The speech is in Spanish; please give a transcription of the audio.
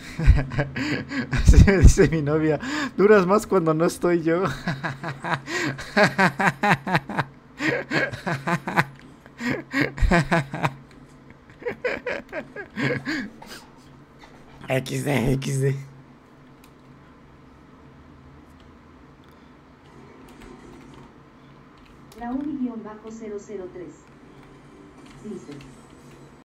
Así me dice mi novia. Duras más cuando no estoy yo. XD, XD. Raúl-003 dice: